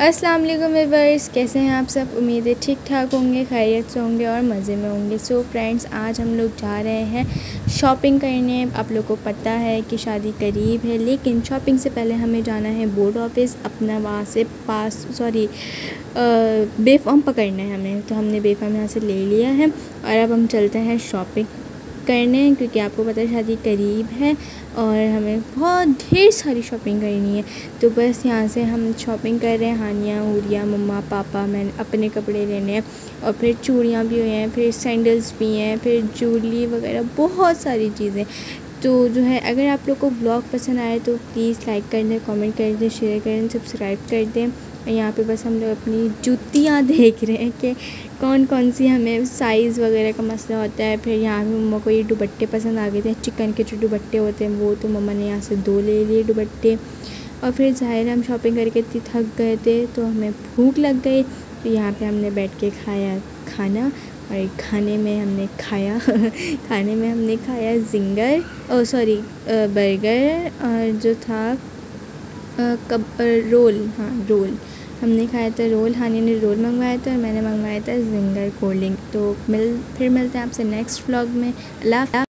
अस्सलाम वालेकुम व्यूअर्स, कैसे हैं आप सब। उम्मीद है ठीक ठाक होंगे, खैरियत से होंगे और मज़े में होंगे। सो फ्रेंड्स, आज हम लोग जा रहे हैं शॉपिंग करने। आप लोग को पता है कि शादी करीब है, लेकिन शॉपिंग से पहले हमें जाना है बोर्ड ऑफिस, अपना वहाँ से बे फॉर्म पकड़ना है हमें। तो हमने बे फॉर्म यहाँ से ले लिया है और अब हम चलते हैं शॉपिंग करने, क्योंकि आपको पता है शादी करीब है और हमें बहुत ढेर सारी शॉपिंग करनी है। तो बस यहाँ से हम शॉपिंग कर रहे हैं। हानिया, हुरिया, मम्मा, पापा, मैंने अपने कपड़े लेने हैं और फिर चूड़ियाँ भी हुई हैं, फिर सैंडल्स भी हैं, फिर ज्वेलरी वगैरह बहुत सारी चीज़ें। तो जो है, अगर आप लोग को व्लॉग पसंद आए तो प्लीज़ लाइक कर दें, कमेंट कर दें, शेयर कर दें, सब्सक्राइब कर दें। यहाँ पे बस हम लोग अपनी जूतियाँ देख रहे हैं कि कौन कौन सी हमें साइज़ वगैरह का मसला होता है। फिर यहाँ पे मम्मा को ये दुपट्टे पसंद आ गए थे, चिकन के जो दुपट्टे होते हैं वो, तो मम्मा ने यहाँ से 2 ले लिए दुपट्टे। और फिर ज़ाहिर हम शॉपिंग करके इतनी थक गए थे तो हमें भूख लग गई, तो यहाँ पे हमने बैठ के खाया खाना। और खाने में हमने खाया बर्गर और जो था रोल हमने खाया था। हानि ने रोल मंगवाया था और मैंने मंगवाया था जिंगर कोल्ड ड्रिंक। तो फिर मिलते हैं आपसे नेक्स्ट व्लॉग में। अल्लाह।